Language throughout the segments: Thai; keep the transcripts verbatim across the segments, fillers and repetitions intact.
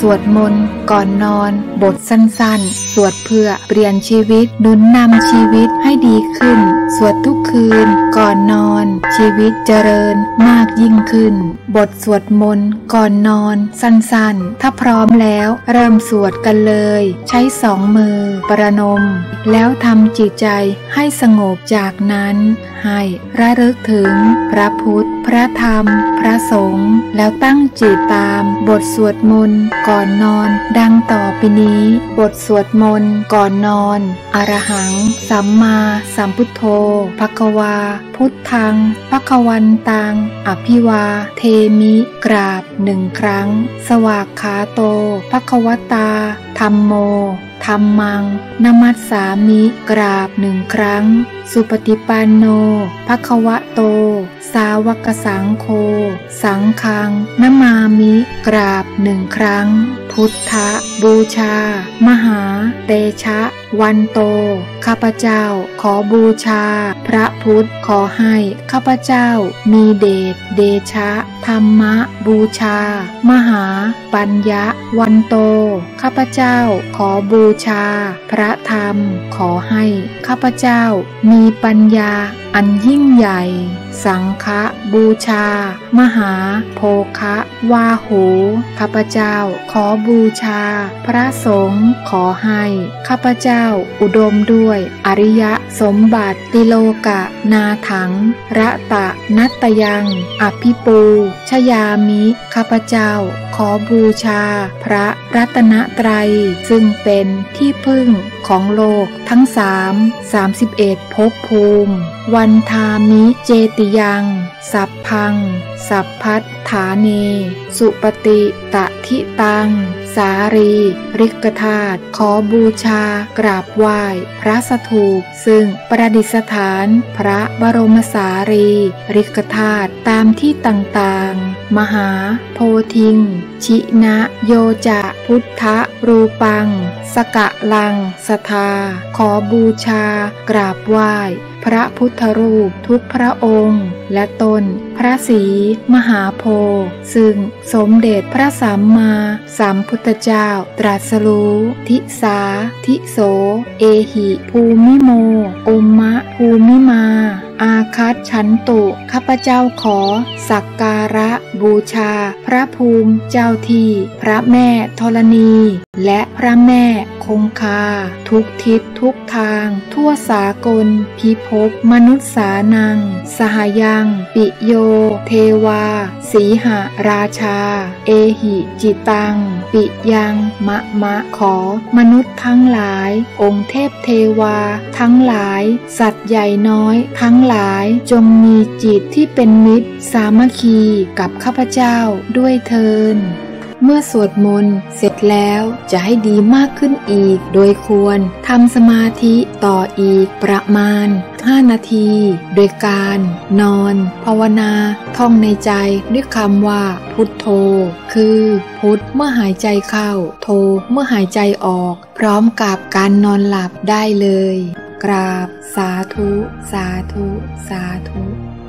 วดมนต์ก่อนนอนบทสั้นๆสวดเพื่อเปลี่ยนชีวิตหนุนนำชีวิตให้ดีขึ้นสวดทุกคืนก่อนนอนชีวิตเจริญมากยิ่งขึ้นบทสวดมนต์ก่อนนอนสั้นๆถ้าพร้อมแล้วเริ่มสวดกันเลยใช้สองมือประนมแล้วทำจิตใจให้สงบจากนั้นให้ระลึกถึงพระพุทธพระธรรมพระสงฆ์แล้วตั้งจิตตามบทสวดมนต์ก่อนนอนดังต่อไปนี้บทสวดมนต์ก่อนนอนอรหังสัมมาสัมพุทโธภควาพุทธังภควันตังอภิวาเทมิกราบหนึ่งครั้งสวากขาโตภควตาธัมโมธัมมังนมัสสามิกราบหนึ่งครั้งสุปฏิปันโนภควโตสาวกสังโฆสังฆังนะมามิกราบหนึ่งครั้งพุทธบูชามหาเตชะวันโตข้าพเจ้าขอบูชาพระพุทธขอให้ข้าพเจ้ามีเดชเดชะธรรมบูชามหาปัญญาวันโตข้าพเจ้าขอบูชาพระธรรมขอให้ข้าพเจ้ามีปัญญาอันยิ่งใหญ่สังฆบูชามหาโภคะวาโหข้าพเจ้าขอบูชาพระสงฆ์ขอให้ข้าพเจ้าอุดมด้วยอริยสมบัติติโลกะนาถังระตะนัตตยังอภิปูชยามิข้าพเจ้าขอบูชาพระรัตนตรัยซึ่งเป็นที่พึ่งของโลกทั้งสามสามสิบเอ็ดภพภูมิวันทามิเจติยังสัพพังสัพพัทฐาเนสุปฏิตทิตังสารีริกธาตุขอบูชากราบไหว้พระสถูปซึ่งประดิษฐานพระบรมสารีริกธาตุตามที่ต่างๆมหาโพธิงชินะโยจะพุทธรูปังสกะลังสทาขอบูชากราบไหว้พระพุทธรูปทุกพระองค์และตนพระศรีมหาโพธิ์ซึ่งสมเด็จพระสัมมาสัมพุทธเจ้าตรัสรู้ทิสาทิโสเอหิภูมิโมอุมมะภูมิมาอาคัตฉันตุข้าพเจ้าขอสักการะบูชาพระภูมิเจ้าที่พระแม่ธรณีและพระแม่คงคาทุกทิศทุกทางทั่วสากลพิภพมนุษย์สานังสหยังปิโยเทวาสีหราชาเอหิจิตังปิยังมะมะขอมนุษย์ทั้งหลายองค์เทพเทวาทั้งหลายสัตว์ใหญ่น้อยทั้งหลายจงมีจิตที่เป็นมิตรสามัคคีกับข้าพเจ้าด้วยเทินเมื่อสวดมนต์เสร็จแล้วจะให้ดีมากขึ้นอีกโดยควรทำสมาธิต่ออีกประมาณห้านาทีโดยการนอนภาวนาท่องในใจด้วยคำว่าพุทโธคือพุทเมื่อหายใจเข้าโธเมื่อหายใจออกพร้อมกับการนอนหลับได้เลยกราบสาธุสาธุสาธุ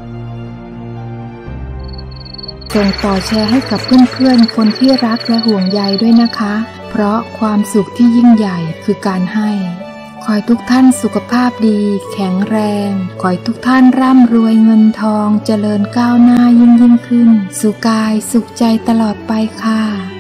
ส่งต่อแชร์ให้กับเพื่อนๆคนที่รักและห่วงใยด้วยนะคะเพราะความสุขที่ยิ่งใหญ่คือการให้ขอให้ทุกท่านสุขภาพดีแข็งแรงขอให้ทุกท่านร่ำรวยเงินทองเจริญก้าวหน้ายิ่งยิ่งขึ้นสุขกายสุขใจตลอดไปค่ะ